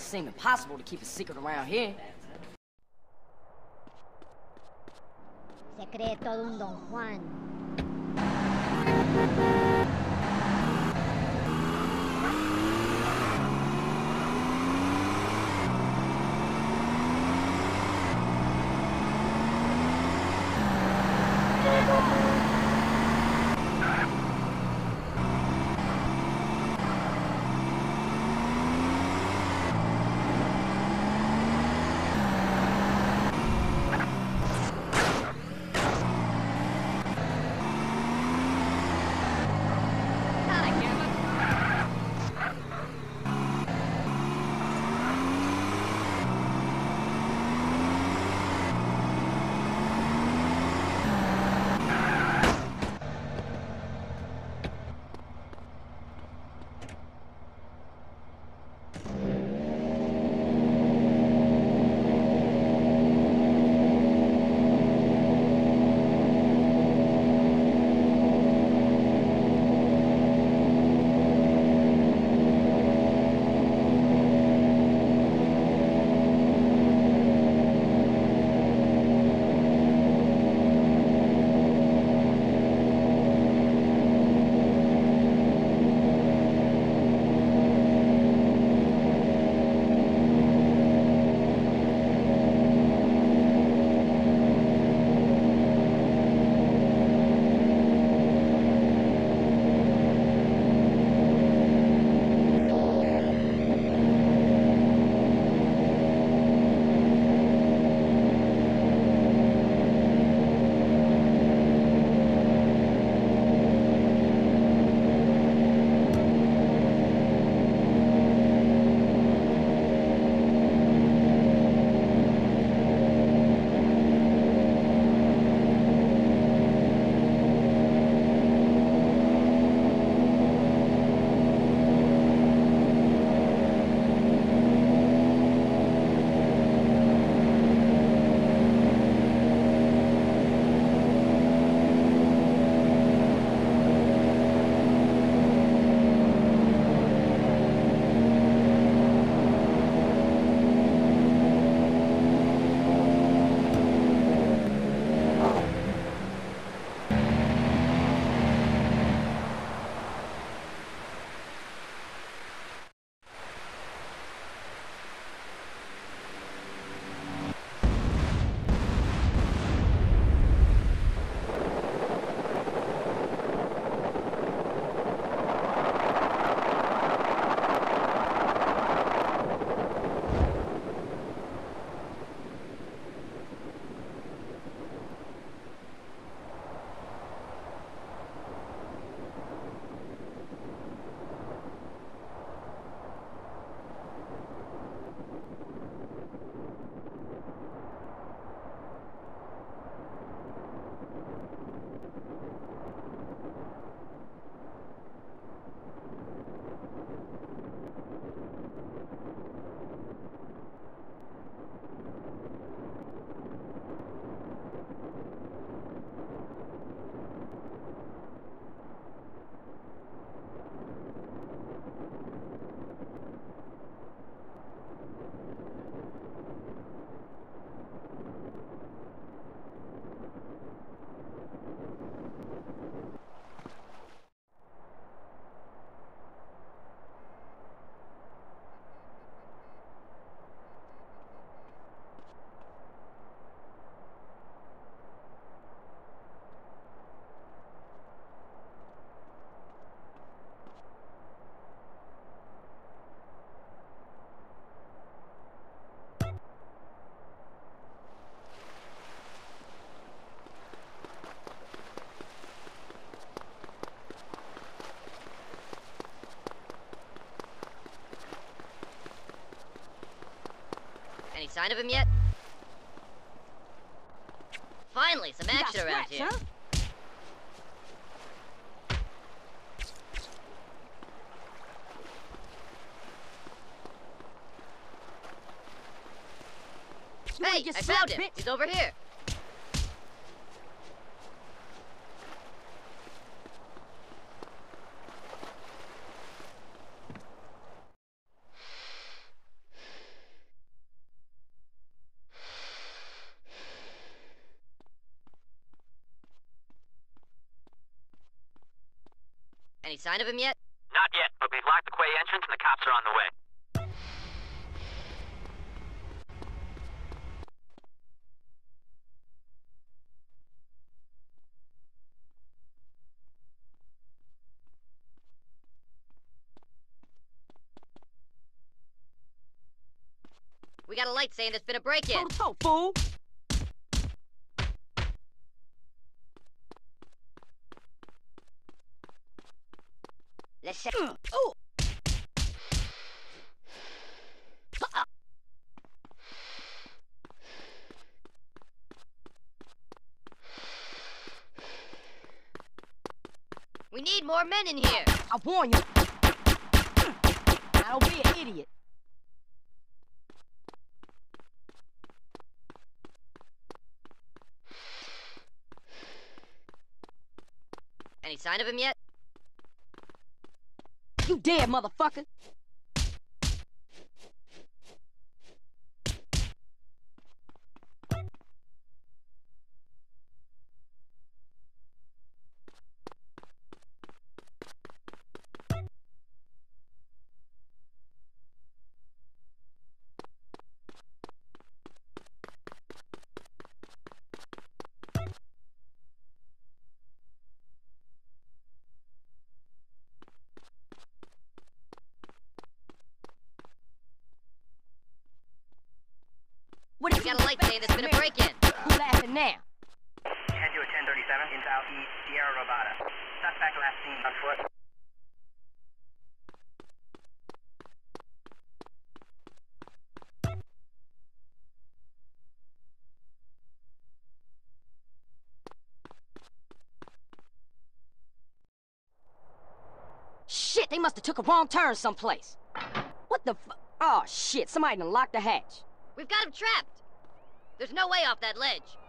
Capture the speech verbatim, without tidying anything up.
seem impossible to keep a secret around here. Se cree todo un Don Juan. Any sign of him yet? Finally, some action around here. Huh? Hey, I found him. He's over here. Any sign of him yet? Not yet, but we've locked the quay entrance and the cops are on the way. We got a light saying there's been a break-in. Toe to toe, fool! Let's check. Oh! We need more men in here. I warn you. Now don't be an idiot. Any sign of him yet? You dead, motherfucker! What We got a light saying there's been a break-in. Who laughing now? Head to a ten thirty-seven in southeast Sierra Nevada. Suspect last seen on foot. Shit, they must have took a wrong turn someplace. What the fu- Oh, shit, somebody done locked the hatch. We've got him trapped. There's no way off that ledge.